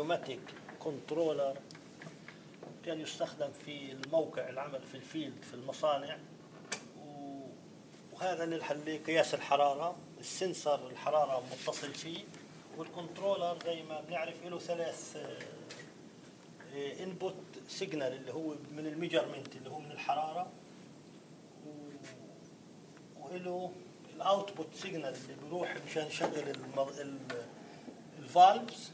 نيوماتيك كنترولر كان يستخدم في الموقع العمل في الفيلد في المصانع، وهذا لقياس الحرارة. السنسر الحرارة متصل فيه، والكنترولر زي ما بنعرف له ثلاث انبوت سيجنال اللي هو من الميجرمنت اللي هو من الحرارة، وله الاوتبوت سيجنال اللي بيروح مشان يشغل الفالفز،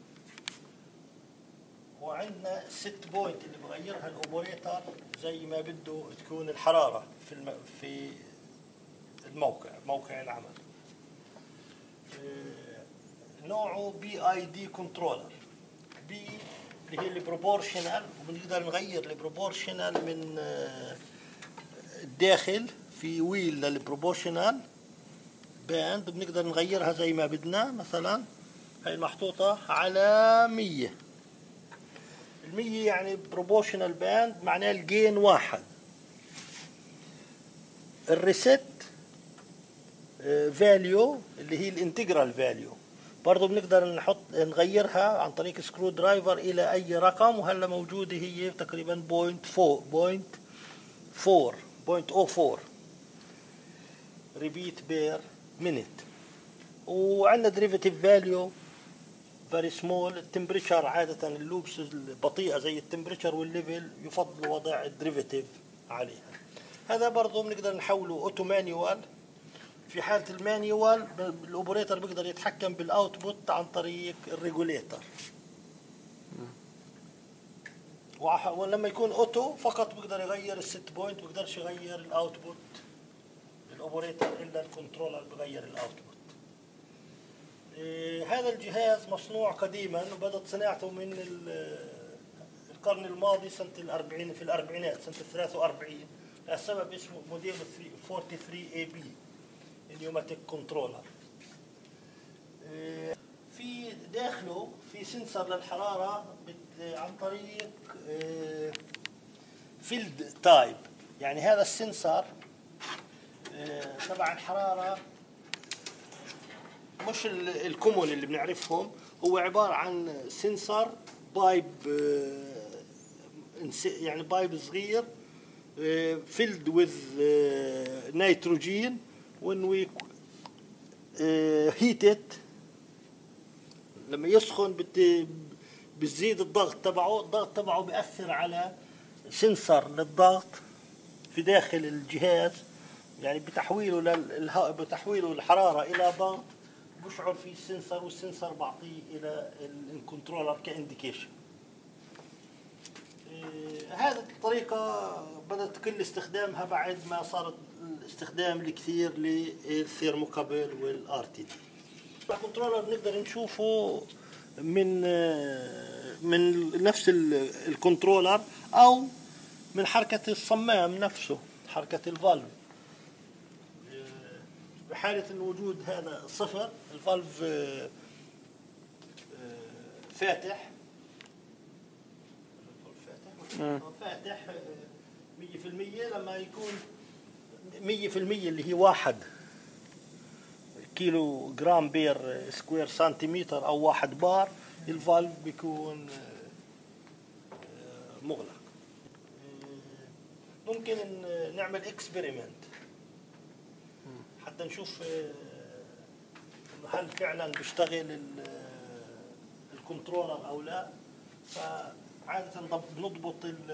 وعندنا الست بوينت اللي بغيرها الاوبريتور زي ما بده تكون الحرارة في موقع العمل. نوعه BID كنترولر. بي اللي هي البروبورشنال، وبنقدر نغير البروبورشنال من الداخل في ويل للبروبورشنال باند، بنقدر نغيرها زي ما بدنا. مثلا هي محطوطة على 100. 100 يعني بروبورشنال باند معناه الجين 1. الريست فاليو اللي هي الانتجرال فاليو برضه بنقدر نغيرها عن طريق سكرو درايفر الى اي رقم، وهلا موجوده هي تقريبا 0.04 ريبيت بير مينيت. وعندنا ديريفيتيف فاليو فيري سمول. التمبريتشر عاده اللوبس البطيئه زي التمبريتشر والليفل يفضل وضع الديريفيتيف عليها. هذا برضه بنقدر نحوله اوتو مانيوال. في حالة المانيوال الاوبريتور بيقدر يتحكم بالاوتبوت عن طريق الريجوليتر، ولما يكون اوتو فقط بيقدر يغير الست بوينت، بيقدرش يغير الاوتبوت الاوبريتور الا الكنترولر بيغير الاوتبوت. هذا الجهاز مصنوع قديما وبدأت صناعته من القرن الماضي سنة الأربعين، في الأربعينات سنة 43. السبب اسمه موديل 43AB نيوماتيك كنترولر. في داخله في سنسر للحرارة عن طريق فيلد تايب. يعني هذا السنسر تبع الحرارة مش الكومون اللي بنعرفهم، هو عبارة عن سنسر بايب، يعني بايب صغير filled with nitrogen. when we heat it لما يسخن بتزيد الضغط تبعه بيأثر على سنسر للضغط في داخل الجهاز، يعني بتحويله الحرارة إلى ضغط بشعر فيه السنسر، والسنسر بعطيه إلى الكنترولر كإنديكيشن. هذه الطريقة بدأت تقل استخدامها بعد ما صارت الاستخدام الكثير للثيرموكابل والRTD. الكنترولر نقدر نشوفه من نفس الكنترولر أو من حركة الصمام نفسه، حركة الفالف. بحالة إن وجود هذا صفر، الفالف فاتح 100%. لما يكون 100% اللي هي 1 كيلو جرام بير سكوير سنتيمتر أو 1 بار، الفالف بيكون مغلق. ممكن نعمل اكسبيريمنت حتى نشوف هل فعلا بيشتغل الكنترولر أو لا. فعادة بنضبط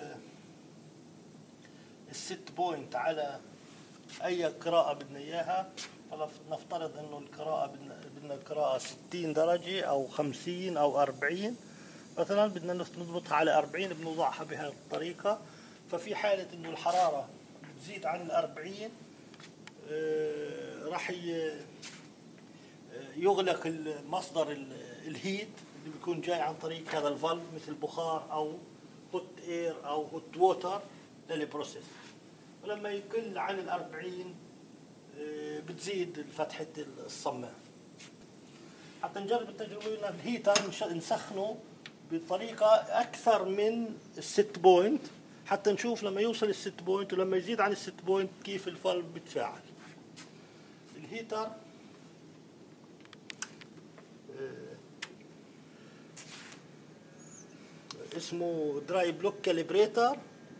الست بوينت على أي قراءة بدنا إياها. فنفترض إنه القراءة بدنا القراءة 60 درجة أو 50 أو 40 مثلا، بدنا نضبطها على 40، بنوضعها بهذه الطريقة. ففي حالة إنه الحرارة بتزيد عن 40 راح يغلق المصدر الهيت اللي بيكون جاي عن طريق هذا الفالف، مثل بخار أو هوت اير أو هوت ووتر للبروسيس. ولما يقل عن 40 بتزيد فتحة الصمام. حتى نجرب التجربة إن الهيتر نسخنه بطريقة أكثر من الست بوينت حتى نشوف لما يوصل الست بوينت ولما يزيد عن الست بوينت كيف الفالف بتفاعل. الهيتر اسمه دراي بلوك كاليبريتر،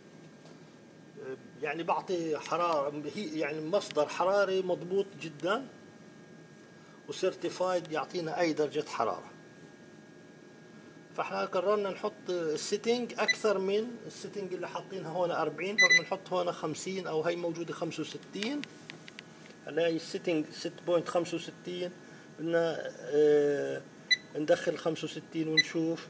يعني بعطي حرارة، يعني مصدر حراري مضبوط جدا وسيرتيفايد يعطينا أي درجة حرارة. فاحنا قررنا نحط السيتنج أكثر من السيتنج اللي حاطينها هون 40، فبدنا نحط هون 50 أو هي موجودة 65. هلا هي السيتنج 6.65 بدنا ندخل 65 ونشوف.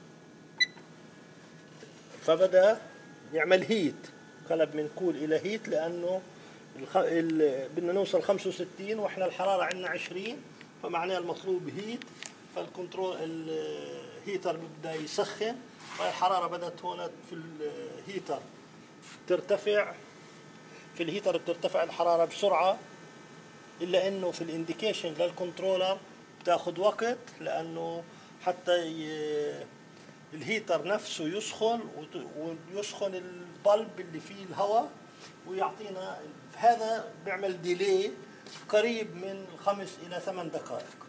فبدأ يعمل هيت، قلب من كول إلى هيت لأنه بدنا نوصل 65 واحنا الحرارة عندنا 20، فمعناه المطلوب هيت. فالكنترول الهيتر بدأ يسخن، فالحرارة بدأت هون في الهيتر ترتفع. في الهيتر بترتفع الحرارة بسرعة، إلا إنه في الانديكيشن للكنترولر بتاخد وقت، لأنه حتى الهيتر نفسه يسخن ويسخن البلب اللي فيه الهواء ويعطينا. هذا بيعمل ديلي قريب من 5 إلى 8 دقائق.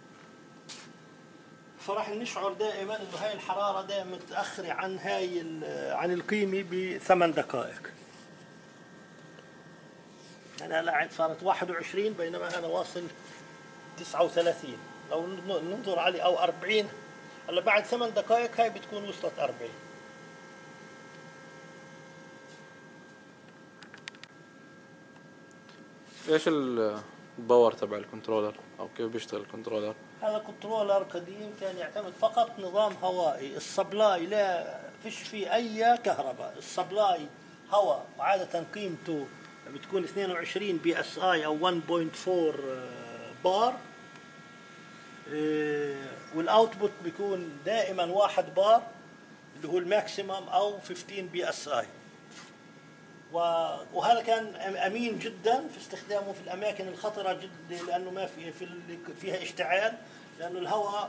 فراح نشعر دائما انه هاي الحرارة دائما متأخرة عن عن القيمة ب8 دقائق. يعني هلا صارت 21 بينما هذا واصل 39. لو ننظر عليه او 40، هلا بعد 8 دقائق هاي بتكون وصلت 40. ايش الباور تبع الكنترولر او كيف بيشتغل الكنترولر؟ هذا كنترولر قديم كان يعتمد فقط نظام هوائي. السبلاي لا فيش فيه اي كهرباء، السبلاي هواء، وعادة قيمته بتكون 22 بي اس اي او 1.4 بار، والاوتبوت بيكون دائما 1 بار اللي هو الماكسيمم او 15 بي اس اي. وهذا كان امين جدا في استخدامه في الاماكن الخطره جدا، لانه ما فيها اشتعال، لانه الهواء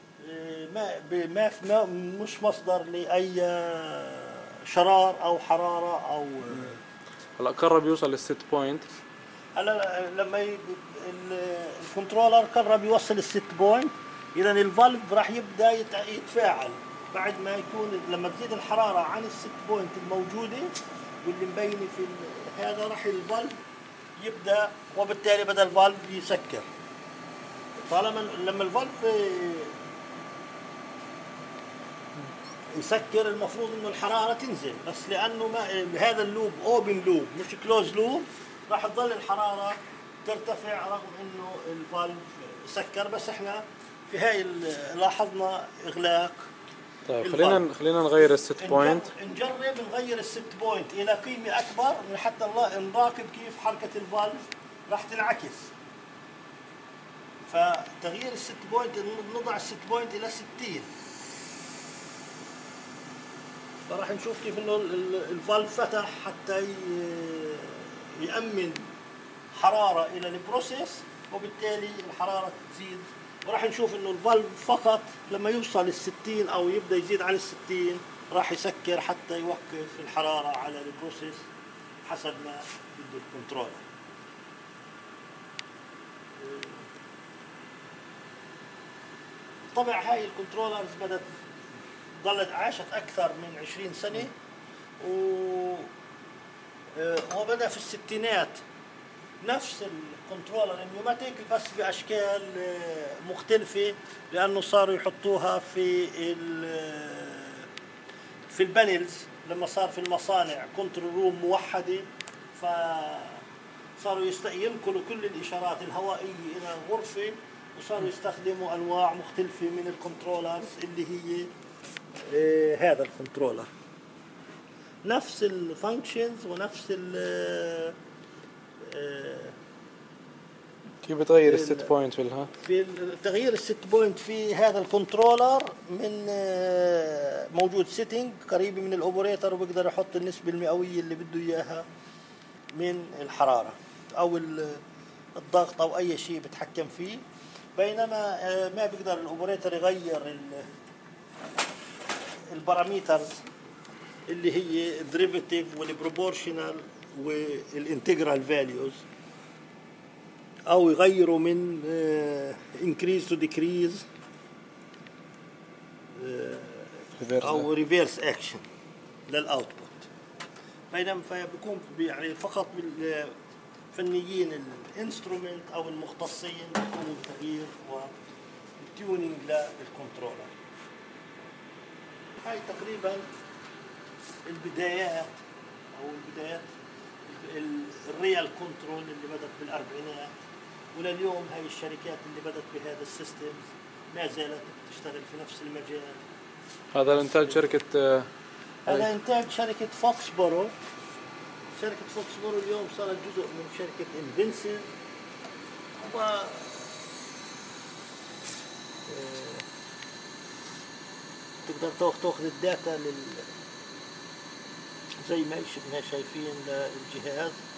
ما مش مصدر لاي شرار او حراره او. هلا قرب يوصل للست بوينت. هلا لما الكنترولر قرب يوصل الست بوينت، اذا الفالف راح يبدا يتفاعل بعد ما يكون. لما تزيد الحراره عن الست بوينت الموجوده واللي مبينه في هذا، راح الفالف يبدا، وبالتالي بدا الفالف يسكر. طالما لما الفالف يسكر المفروض انه الحراره تنزل، بس لانه ما هذا اللوب اوبن لوب مش كلوز لوب، راح تظل الحراره ترتفع رغم انه الفالف سكر. بس احنا في هاي لاحظنا اغلاق. طيب خلينا نغير الست بوينت. نجرب نغير الست بوينت الى قيمه اكبر حتى نراقب كيف حركه الفالف راح تنعكس. فتغيير الست بوينت نضع الست بوينت الى 60، فراح نشوف كيف انه الفالف فتح حتى يأمن حرارة الى البروسيس، وبالتالي الحرارة تزيد. وراح نشوف انه الفالف فقط لما يوصل ال60 او يبدا يزيد عن ال60 راح يسكر حتى يوقف الحرارة على البروسيس حسب ما بده الكنترولر. طبعا هاي الكنترولرز بدت ظلت عاشت أكثر من 20 سنة، وبدأ في الستينات نفس الكنترولر النيوماتيك بس بأشكال مختلفة، لأنه صاروا يحطوها في البانلز. لما صار في المصانع كنترول روم موحدة، فصاروا ينقلوا كل الإشارات الهوائية إلى غرفة، وصاروا يستخدموا أنواع مختلفة من الكنترولرز اللي هي هذا الكنترولر نفس الفانكشنز ونفس كيف بتغير الست بوينت في تغيير الست بوينت في هذا الكنترولر. من موجود سيتنج قريب من الاوبريتور، وبيقدر يحط النسبة المئوية اللي بده اياها من الحرارة او الضغط او اي شيء بتحكم فيه. بينما ما بيقدر الاوبريتور يغير الباراميترز اللي هي الديريفيتيف والبروبورشنال والانتجرال فاليوز، او يغيروا من increase to decrease. او ريفيرس اكشن للاوتبوت. بينما فبيكون يعني فقط بالفنيين الانسترومنت او المختصين بيقوموا بتغيير والتيونينج للكنترولر. هاي تقريبا البدايات او البدايات الريال كنترول اللي بدأت بالأربعينات، ولليوم هاي الشركات اللي بدأت بهذا السيستم ما زالت تشتغل في نفس المجال. هذا الانتاج شركة هذا انتاج شركة فوكسبورو. شركة فوكسبورو اليوم صارت جزء من شركة انفنسيف، و تقدر تاخذ الداتا زي ما شايفين للجهاز.